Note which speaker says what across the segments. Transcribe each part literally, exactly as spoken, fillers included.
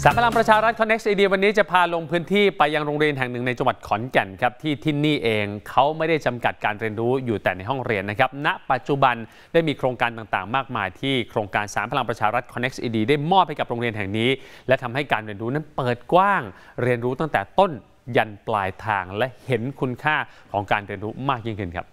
Speaker 1: สามพลังประชารัฐ Connect อี ดี วันนี้จะพาลงพื้นที่ไปยังโรงเรียนแห่งหนึ่งในจังหวัดขอนแก่นครับที่ที่นี่เองเขาไม่ได้จำกัดการเรียนรู้อยู่แต่ในห้องเรียนนะครับณปัจจุบันได้มีโครงการต่างๆมากมายที่โครงการสามพลังประชารัฐ Connect อี ดี ได้มอบให้กับโรงเรียนแห่งนี้และทำให้การเรียนรู้นั้นเปิดกว้างเรียนรู้ตั้งแต่ต้นยันปลายทางและเห็นคุณค่าของการเรียนรู้มากยิ่งขึ้นครับ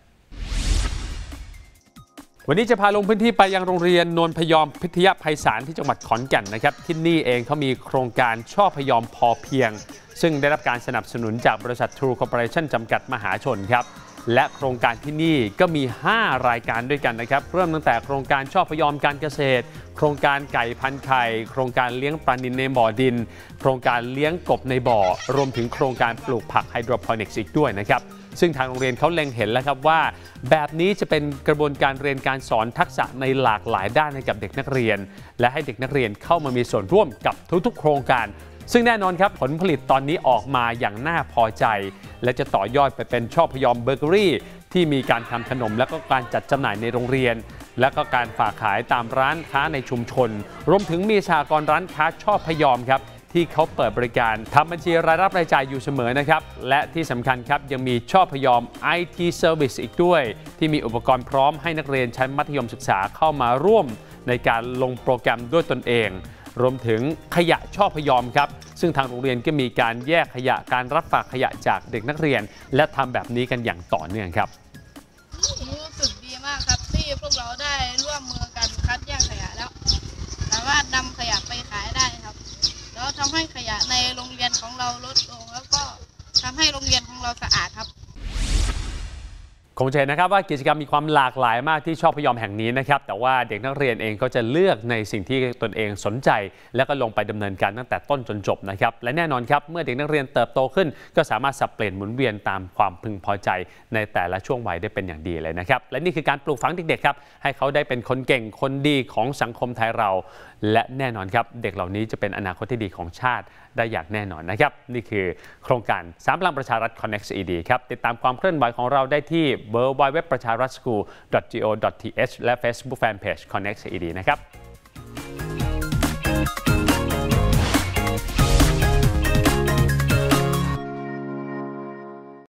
Speaker 1: วันนี้จะพาลงพื้นที่ไปยังโรงเรียนนวลพยอมพิทยาไพศาลที่จังหวัดขอนแก่นนะครับที่นี่เองเขามีโครงการช่อพยอมพอเพียงซึ่งได้รับการสนับสนุนจากบริษัท True Corporation จำกัดมหาชนครับและโครงการที่นี่ก็มีห้ารายการด้วยกันนะครับเริ่มตั้งแต่โครงการช่อพยอมการเกษตรโครงการไก่พันไข่โครงการเลี้ยงปลานิลในบ่อดินโครงการเลี้ยงกบในบ่อรวมถึงโครงการปลูกผักไฮโดรโปนิกส์อีกด้วยนะครับซึ่งทางโรงเรียนเขาเล็งเห็นแล้วครับว่าแบบนี้จะเป็นกระบวนการเรียนการสอนทักษะในหลากหลายด้านให้กับเด็กนักเรียนและให้เด็กนักเรียนเข้ามามีส่วนร่วมกับทุกๆโครงการซึ่งแน่นอนครับผลผลิตตอนนี้ออกมาอย่างน่าพอใจและจะต่อยอดไปเป็นช่อพยอมเบเกอรี่ที่มีการทำขนมและก็การจัดจำหน่ายในโรงเรียนและก็การฝากขายตามร้านค้าในชุมชนรวมถึงมีสหกรณ์ร้านค้าช่อพยอมครับที่เขาเปิดบริการทำบัญชีรายรับรายจ่ายอยู่เสมอนะครับและที่สำคัญครับยังมีช่อพยอม ไอ ที Service อีกด้วยที่มีอุปกรณ์พร้อมให้นักเรียนชั้นมัธยมศึกษาเข้ามาร่วมในการลงโปรแกรมด้วยตนเองรวมถึงขยะช่อพยอมครับซึ่งทางโรงเรียนก็มีการแยกขยะการรับฝากขยะจากเด็กนักเรียนและทำแบบนี้กันอย่างต่อเนื่องครับ
Speaker 2: รู้สึกดีมากครับที่พวกเราได้ร่วมมือกันคัดแยกขยะแล้วสามารถนำขยะไปขายได้ครับแล้วทำให้ขยะในโรงเรียนของเราลดลงแล้วก็ทำให้โรงเรียนของเราสะอาดครับ
Speaker 1: คงจะเห็นนะครับว่ากิจกรรมมีความหลากหลายมากที่ช่อพยอมแห่งนี้นะครับแต่ว่าเด็กนักเรียนเองก็จะเลือกในสิ่งที่ตนเองสนใจแล้วก็ลงไปดำเนินการตั้งแต่ต้นจนจบนะครับและแน่นอนครับเมื่อเด็กนักเรียนเติบโตขึ้นก็สามารถสับเปลี่ยนหมุนเวียนตามความพึงพอใจในแต่ละช่วงวัยได้เป็นอย่างดีเลยนะครับและนี่คือการปลูกฝังเด็กๆครับให้เขาได้เป็นคนเก่งคนดีของสังคมไทยเราและแน่นอนครับเด็กเหล่านี้จะเป็นอนาคตที่ดีของชาติได้อย่างแน่นอนนะครับนี่คือโครงการสามพลังประชารัฐ Connect อี ดี ครับติดตามความเคลื่อนไหวของเราได้ที่ ดับเบิลยู ดับเบิลยู ดับเบิลยู ดอท ประชารัฐ สคูล ดอท จี โอ ดอท ที เอช และ Facebook Fanpage Connect อี ดี นะครับ